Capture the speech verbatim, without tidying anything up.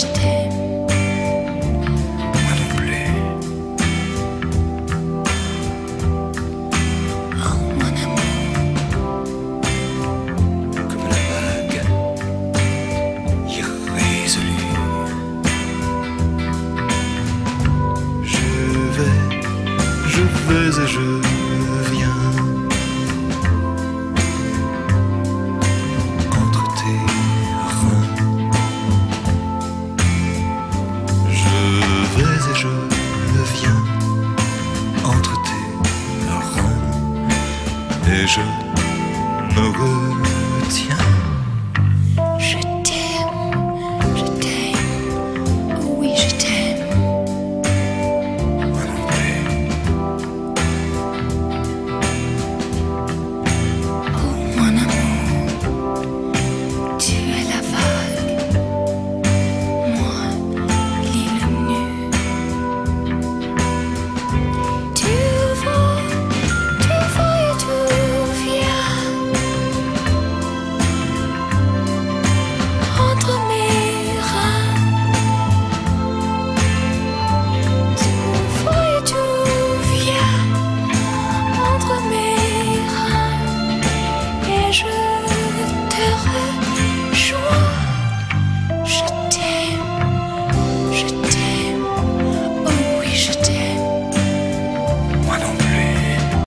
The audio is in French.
je t'aime. Moi non plus. Oh mon amour, Comme la vague irrésolue. Je vais, je vais et je viens entre tes reins. Je vais et je viens entre tes reins. Et je